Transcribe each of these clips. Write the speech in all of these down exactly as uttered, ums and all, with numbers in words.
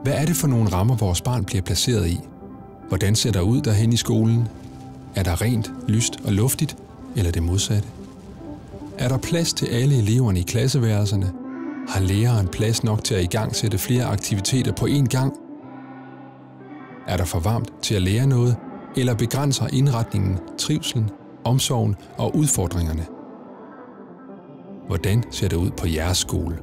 Hvad er det for nogle rammer, vores barn bliver placeret i? Hvordan ser der ud derhen i skolen? Er der rent, lyst og luftigt, eller det modsatte? Er der plads til alle eleverne i klasseværelserne? Har læreren plads nok til at igangsætte flere aktiviteter på én gang? Er der for varmt til at lære noget, eller begrænser indretningen trivslen, omsorgen og udfordringerne? Hvordan ser det ud på jeres skole?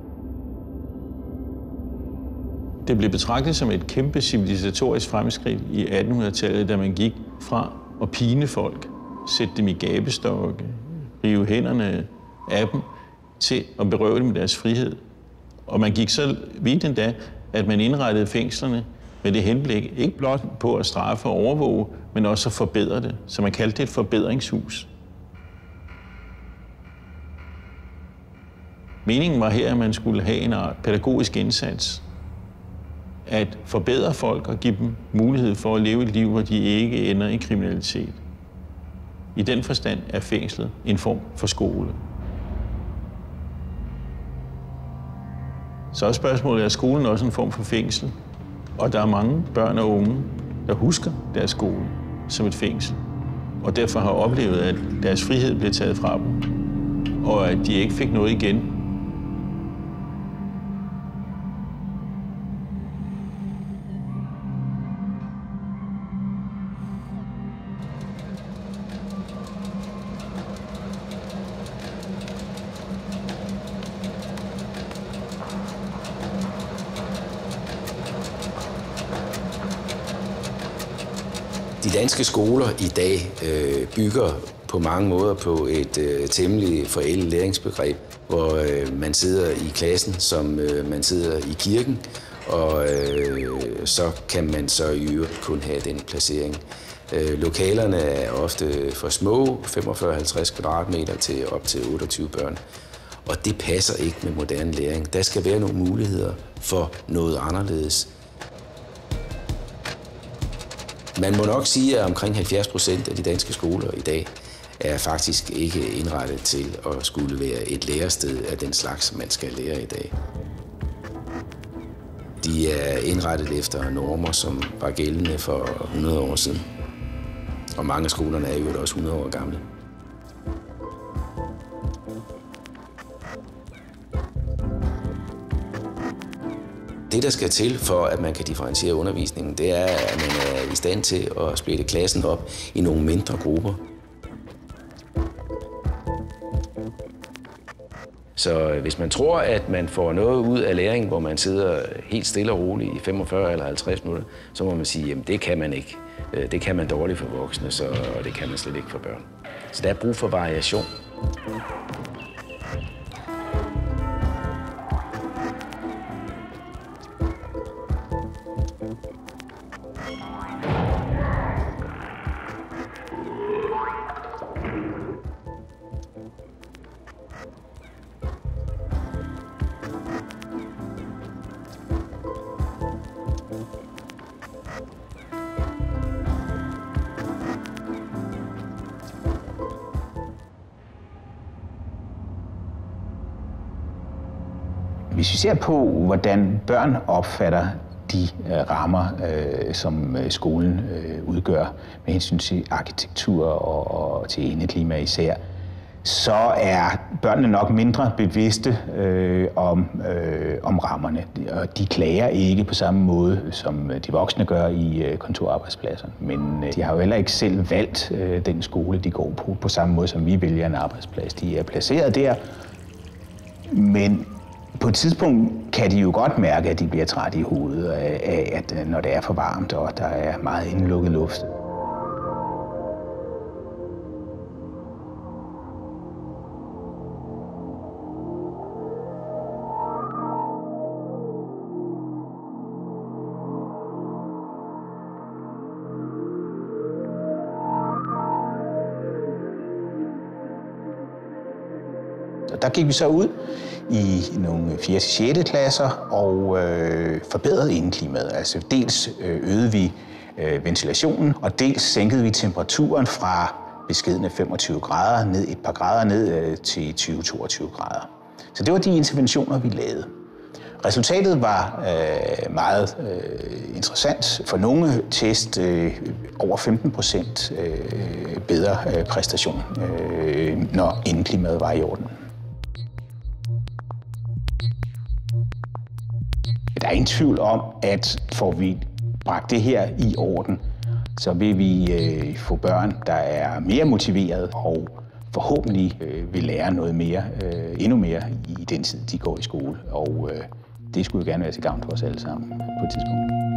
Det blev betragtet som et kæmpe civilisatorisk fremskridt i attenhundredetallet, da man gik fra at pine folk, sætte dem i gabestokke, rive hænderne af dem, til at berøve dem deres frihed. Og man gik så vidt endda, at man indrettede fængslerne med det henblik, ikke blot på at straffe og overvåge, men også at forbedre det. Så man kaldte det et forbedringshus. Meningen var her, at man skulle have en pædagogisk indsats. At forbedre folk og give dem mulighed for at leve et liv, hvor de ikke ender i kriminalitet. I den forstand er fængslet en form for skole. Så er spørgsmålet, er skolen også en form for fængsel? Og der er mange børn og unge, der husker deres skole som et fængsel. Og derfor har oplevet, at deres frihed blev taget fra dem. Og at de ikke fik noget igen. De danske skoler i dag øh, bygger på mange måder på et øh, temmelig forældet læringsbegreb, hvor øh, man sidder i klassen, som øh, man sidder i kirken, og øh, så kan man så i øvrigt kun have den placering. Øh, lokalerne er ofte for små, femogfyrre til halvtreds kvadratmeter til op til otteogtyve børn. Og det passer ikke med moderne læring. Der skal være nogle muligheder for noget anderledes. Man må nok sige, at omkring halvfjerds procent af de danske skoler i dag er faktisk ikke indrettet til at skulle være et lærested af den slags, man skal lære i dag. De er indrettet efter normer, som var gældende for hundrede år siden. Og mange af skolerne er jo også hundrede år gamle. Det, der skal til for, at man kan differentiere undervisningen, det er, at man er i stand til at splitte klassen op i nogle mindre grupper. Så hvis man tror, at man får noget ud af læring, hvor man sidder helt stille og roligt i femogfyrre eller halvtreds minutter, så må man sige, at det kan man ikke. Det kan man dårligt for voksne, så, og det kan man slet ikke for børn. Så der er brug for variation. Hvis vi ser på, hvordan børn opfatter de øh, rammer, øh, som øh, skolen øh, udgør med hensyn til arkitektur og, og til indeklima især, så er børnene nok mindre bevidste øh, om, øh, om rammerne. Og de klager ikke på samme måde, som de voksne gør i øh, kontorarbejdspladserne. Men øh, de har jo heller ikke selv valgt øh, den skole, de går på, på samme måde, som vi vælger en arbejdsplads. De er placeret der, men på et tidspunkt kan de jo godt mærke, at de bliver trætte i hovedet af, at når det er for varmt, og der er meget indlukket luft. Der gik vi så ud i nogle fjerde til sjette klasser og øh, forbedrede indeklimaet. Altså dels øgede vi øh, ventilationen, og dels sænkede vi temperaturen fra beskedne femogtyve grader ned et par grader ned øh, til tyve til toogtyve grader. Så det var de interventioner, vi lavede. Resultatet var øh, meget øh, interessant. For nogle test øh, over femten procent øh, bedre øh, præstation, øh, når indeklimaet var i orden. Der er ingen tvivl om, at får vi bragt det her i orden, så vil vi øh, få børn, der er mere motiverede og forhåbentlig øh, vil lære noget mere, øh, endnu mere i den tid, de går i skole. Og øh, det skulle jo gerne være til gavn for os alle sammen på et tidspunkt.